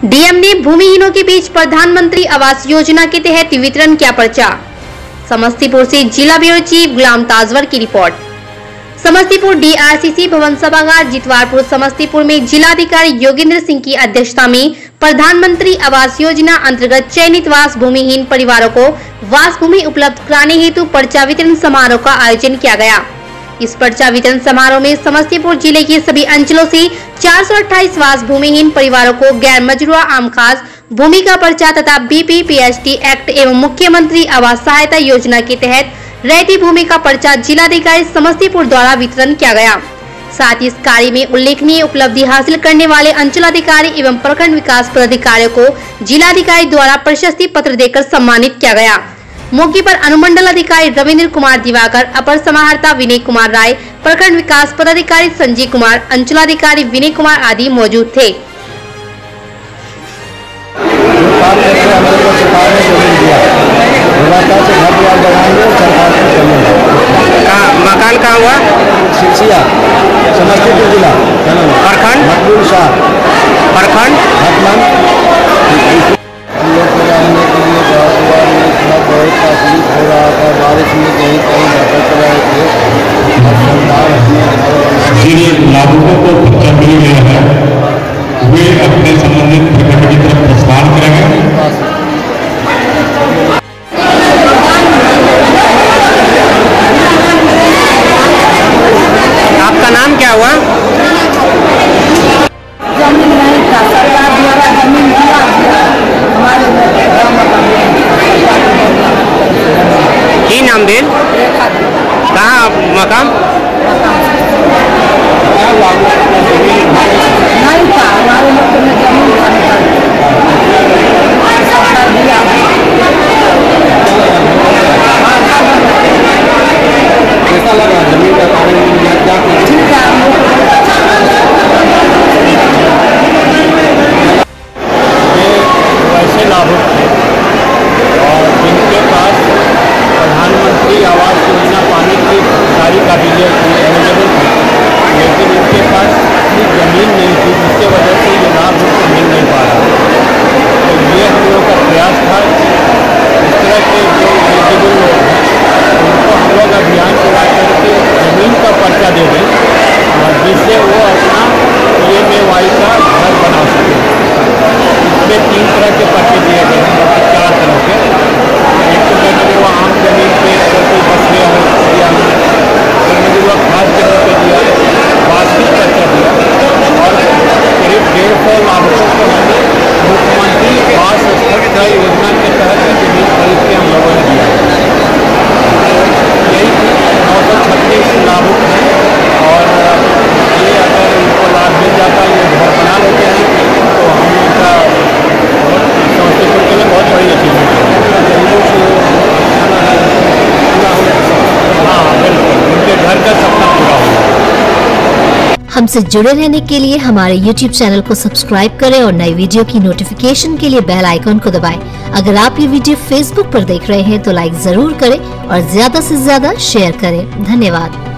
DM ने भूमिहीनों के बीच प्रधानमंत्री आवास योजना के तहत वितरण किया पर्चा। समस्तीपुर से जिला ब्यूरो चीफ गुलाम ताजवर की रिपोर्ट। समस्तीपुर डीआरसीसी भवन सभागार जितवारपुर समस्तीपुर में जिलाधिकारी योगेंद्र सिंह की अध्यक्षता में प्रधानमंत्री आवास योजना अंतर्गत चयनित वास भूमिहीन परिवारों को वास भूमि उपलब्ध कराने हेतु पर्चा वितरण समारोह का आयोजन किया गया। इस पर्चा वितरण समारोह में समस्तीपुर जिले के सभी अंचलों से 428 वास भूमिहीन परिवारों को गैर मजरूआ आम खास भूमि का पर्चा तथा बीपीपीएसटी एक्ट एवं मुख्यमंत्री आवास सहायता योजना के तहत रहती भूमि का पर्चा जिलाधिकारी समस्तीपुर द्वारा वितरण किया गया। साथ ही इस कार्य में उल्लेखनीय उपलब्धि हासिल करने वाले अंचलाधिकारी एवं प्रखंड विकास पदाधिकारियों को जिलाधिकारी द्वारा प्रशस्ति पत्र देकर सम्मानित किया गया। मौके पर अनुमंडल अधिकारी रविंद्र कुमार दिवाकर, अपर समाहर्ता विनय कुमार राय, प्रखंड विकास पदाधिकारी संजय कुमार, अंचलाधिकारी विनय कुमार आदि मौजूद थे। मकान कहाँ हुआ? सिरसिया, समस्तीपुर जिला। प्रखंड प्रखंड बहुत तकलीफ हो रहा था। बारिश में कहीं कहीं भटक रहे थे और सरकार जिन लाभुकों को पर्चा मिल गया है वे अपने संबंधित प्रखंड की तरफ प्रस्थान करेंगे। आपका नाम क्या हुआ? जमीन नहीं था, सरकार द्वारा जमीन दिया हमारे की नाम दे? कहाँ मकाम? नहीं था, हमारे लोग में जमीन सरकार दिया। कैसा लगा जमीन का कागज मिल गया? क्या ठीक है, वैसे लाभुक थे और जिनके पास प्रधानमंत्री आवास योजना पाने की सारी काबिलियत थी, एलिजिबल थी, लेकिन इनके पास अपनी ज़मीन नहीं थी, जिसके वजह से ये लाभ उनको मिल नहीं पा रहा। तो ये हम लोग का प्रयास था इस तरह के जो एलिजिबल लोग हैं उनको हम लोग अभियान चला करके ज़मीन का पर्चा दे दें और जिससे वो अपना PMAY का घर बना सकें। इसमें 3 तरह के पर्चे दिए गए हैं, 4 तरह के। एक तो मैंने वो आम जमीन पे कोई बस गया हो दिया, फिर मैंने वो खास जगह पे दिया, वार्षिक पर्चा दिया और करीब 150 लाभुकों को हमने मुख्यमंत्री आवास सहायता योजना के तहत जमीन खरीद के हम लोगों ने दिया। यही 936 लाभुक हैं और ये अगर इनको लाभ मिल जाता है, ये घर बना लेते हैं तो हम लोग का समस्तीपुर के लिए बहुत बड़ी अचीवमेंट है। हाँ बिल्कुल, उनके घर का सपना पूरा होगा। हमसे जुड़े रहने के लिए हमारे YouTube चैनल को सब्सक्राइब करें और नई वीडियो की नोटिफिकेशन के लिए बेल आइकन को दबाएं। अगर आप ये वीडियो Facebook पर देख रहे हैं तो लाइक जरूर करें और ज्यादा से ज्यादा शेयर करें। धन्यवाद।